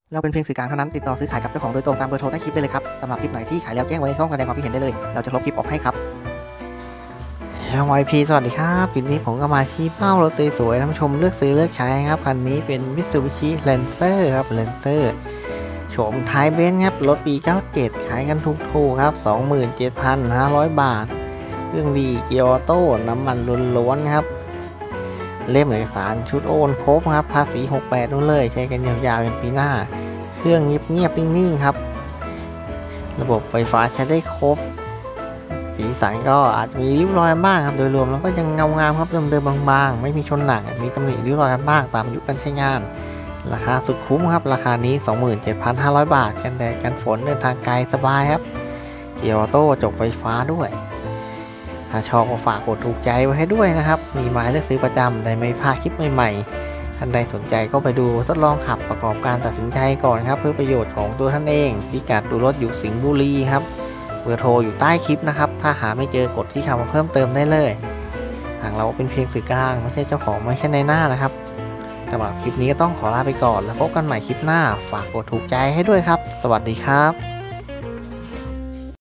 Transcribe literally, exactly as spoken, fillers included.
เราเป็นเพียงสื่อกลางเท่านั้นติดต่อซื้อขายกับเจ้าของโดยตรงตามเบอร์โทรใต้คลิปได้เลยครับสำหรับคลิปไหนที่ขายแล้วแจ้งไว้ในช่องแสดงความคิดเห็นได้เลยเราจะลบคลิปออกให้ครับช่อง วาย พี สวัสดีครับคลิปนี้ผมก็มาชี้เป้ารถสวยๆท่านผู้ชมเลือกซื้อเลือกใช้ครับคันนี้เป็น Mitsubishi Lancer ครับ Lancer โฉมท้ายเบนซ์ครับรถปีเก้าเจ็ดขายกันถูกๆครับ สองหมื่นเจ็ดพันห้าร้อย บาทเครื่องดีเกียร์ออโต้น้ำมันล้วนๆครับเล่มเอกสารชุดโอนครบครับภาษีหกสิบแปดนู่นเลยใช้กันยาวๆกันปีหน้าเครื่องเงียบๆนิ่งๆครับระบบไฟฟ้าใช้ได้ครบสีสันก็อาจจะมีริ้วรอยบ้างครับโดยรวมแล้วก็ยังเงางามครับเดิมๆบางๆไม่มีชนหนักมีตำหนิริ้วรอยกันบ้างตามอายุการใช้งานราคาสุดคุ้มครับราคานี้ สองหมื่นเจ็ดพันห้าร้อย บาทกันแดดกันฝนเดินทางไกลสบายครับเกียร์ออโต้จบไฟฟ้าด้วยถ้าชอบก็ฝากกดถูกใจไว้ให้ด้วยนะครับมีหมายเลือกซื้อประจำได้ไม่พลาดคลิปใหม่ๆท่านใดสนใจก็ไปดูทดลองขับประกอบการตัดสินใจก่อนครับเพื่อประโยชน์ของตัวท่านเองพิกัดดูรถอยู่สิงห์บุรีครับเบอร์โทรอยู่ใต้คลิปนะครับถ้าหาไม่เจอกดที่คำมาเพิ่มเติมได้เลยทางเราเป็นเพียงสื่อกลางไม่ใช่เจ้าของไม่ใช่ในหน้านะครับสำหรับคลิปนี้ก็ต้องขอลาไปก่อนแล้วพบกันใหม่คลิปหน้าฝากกดถูกใจให้ด้วยครับสวัสดีครับ